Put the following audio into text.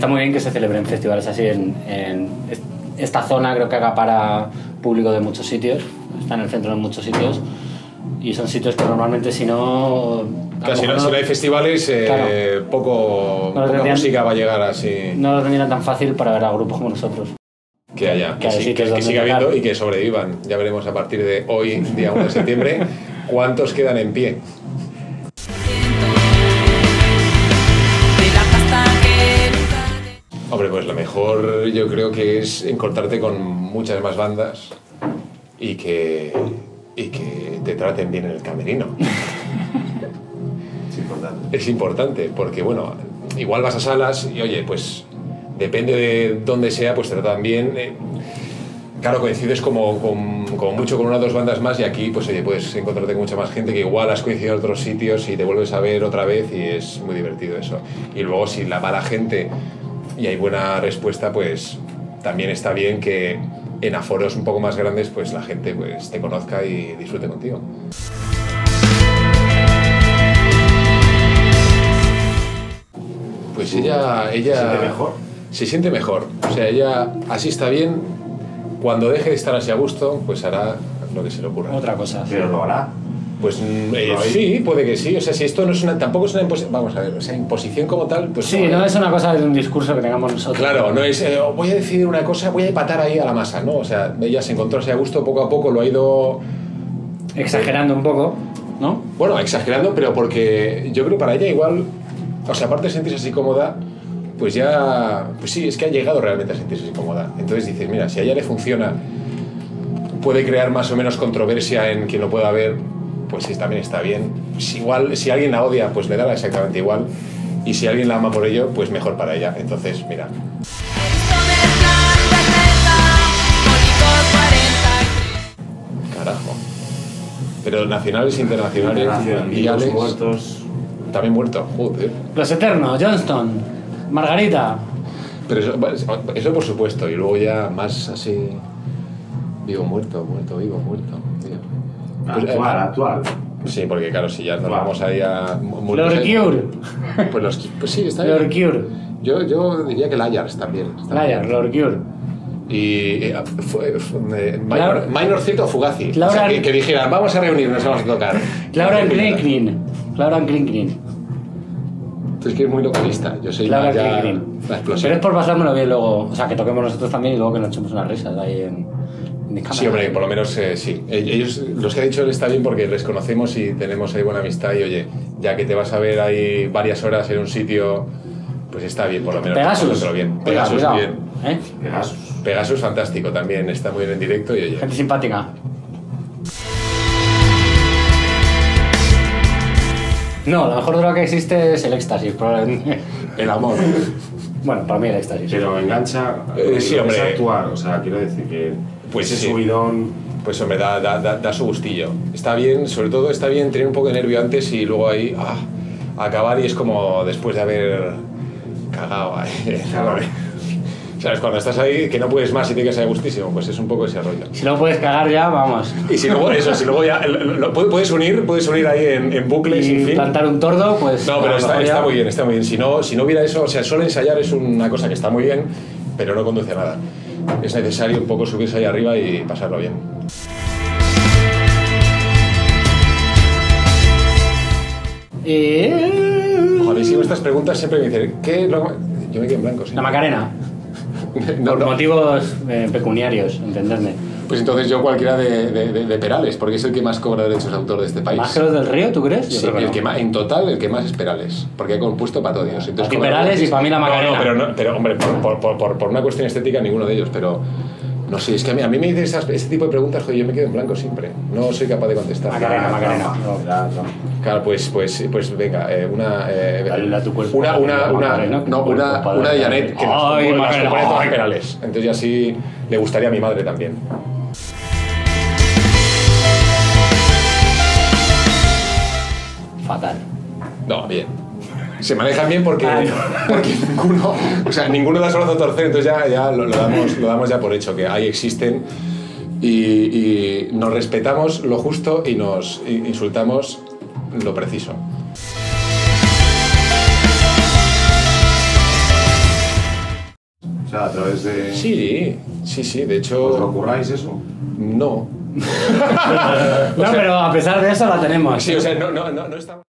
está muy bien que se celebren festivales así en esta zona. Creo que acapara público de muchos sitios, está en el centro de muchos sitios, y son sitios que normalmente si no... Claro, si no hay festivales, claro, poca música va a llegar así. No lo tendrían tan fácil para ver a grupos como nosotros. Que haya, que siga habiendo y que sobrevivan. Ya veremos a partir de hoy, día 1 de septiembre, cuántos quedan en pie. Hombre, pues lo mejor yo creo que es encontrarte con muchas más bandas y que te traten bien en el camerino. Es importante. Es importante, porque bueno, igual vas a salas y oye, pues depende de dónde sea, pues te tratan bien. Claro, coincides como mucho con una o dos bandas más, y aquí pues oye, puedes encontrarte con mucha más gente que igual has coincidido en otros sitios y te vuelves a ver otra vez, y es muy divertido eso. Y luego si la mala gente y hay buena respuesta, pues también está bien que en aforos un poco más grandes pues la gente pues te conozca y disfrute contigo. Pues ella ¿Se siente mejor? Se siente mejor. O sea, ella así está bien. Cuando deje de estar así a gusto, pues hará lo que se le ocurra. Otra cosa. ¿Pero lo hará? Pues sí, puede que sí. O sea, si esto no es tampoco es una imposición. Vamos a ver, o sea, imposición como tal, pues sí, no es una cosa de un discurso que tengamos nosotros. Claro, no es voy a decidir una cosa, voy a empatar ahí a la masa, ¿no? O sea, ella se encontró así a gusto, poco a poco lo ha ido exagerando un poco, ¿no? Bueno, exagerando, pero porque yo creo para ella igual, o sea, aparte de sentirse así cómoda, pues ya, pues sí, es que ha llegado realmente a sentirse así cómoda. Entonces dices, mira, si a ella le funciona, puede crear más o menos controversia en quien lo pueda ver, pues sí, también está bien. Pues igual, si alguien la odia, pues le da exactamente igual. Y si alguien la ama por ello, pues mejor para ella. Entonces, mira. Carajo. Pero nacionales, internacionales, mundiales. Los muertos. También muerto, joder. Los Eternos, Johnston, Margarita. Pero eso por supuesto. Y luego ya más así. Vivo, muerto, muerto, vivo, muerto. Pues, actual. Sí, porque claro, si ya nos vamos ahí a... Lord Cure. Pues sí, está bien. Lord Cure. Yo diría que Layars también. Lord Cure. Y Minorcito o Fugazi. O sea, que dijeran, vamos a reunirnos, vamos a tocar. Laura Klinknin. Tú es que eres muy localista. Yo soy Laura ya Klinknin. la explosión. Pero es por pasármelo bien luego. O sea, que toquemos nosotros también y luego que nos echemos unas risas ahí en cámara. Sí, hombre, por lo menos sí. Ellos, los que ha dicho él, está bien porque les conocemos y tenemos ahí buena amistad. Y oye, ya que te vas a ver ahí varias horas en un sitio, pues está bien, por lo menos. Pegasus. Bien. Pegasus, cuidado. bien. Pegasus, fantástico también. Está muy bien en directo y oye. Gente simpática. No, la mejor droga que existe es el éxtasis, probablemente. El amor. Bueno, para mí el éxtasis. Pero engancha. Sí, hombre. Es actuar, o sea, quiero decir que. Pues ese sí. subidón. Pues hombre, da su gustillo. Está bien, sobre todo está bien tener un poco de nervio antes y luego ahí acabar, y es como después de haber cagado ahí. ¿Sabes? Cuando estás ahí que no puedes más y te quedas ahí gustísimo, pues es un poco ese rollo. Si no puedes cagar ya, vamos. Y si luego ya puedes unir ahí en bucles y sin fin. plantar un tordo, pues... No, pero está muy bien, está muy bien. Si no hubiera eso, o sea, solo ensayar es una cosa que está muy bien, pero no conduce a nada. Es necesario un poco subirse ahí arriba y pasarlo bien. Joder, si estas preguntas siempre me dicen, ¿qué? Yo me quedo en blanco. ¿Sí? La Macarena. Por motivos pecuniarios, entenderme. Pues entonces yo cualquiera de Perales, porque es el que más cobra derechos de autor de este país. ¿Más que los del Río, tú crees? Sí, el que más, en total el que más es Perales, porque ha compuesto para todos ellos. Aquí Perales y para mí la Macarena. Pero hombre, por una cuestión estética ninguno de ellos, pero... No sé, es que a mí me dicen ese tipo de preguntas, joder, yo me quedo en blanco siempre. No soy capaz de contestar. Macarena. Claro, pues venga, una de Janet, que las compone todas Perales. Entonces ya sí le gustaría a mi madre también. Fatal. No, bien. Se manejan bien porque ninguno da solo a torcer, entonces ya lo damos ya por hecho, que ahí existen y nos respetamos lo justo y nos insultamos lo preciso. sea, a través de... Sí, de hecho... ¿Os lo curráis eso? No. No, pero a pesar de eso la tenemos. Sí, o sea, no estamos...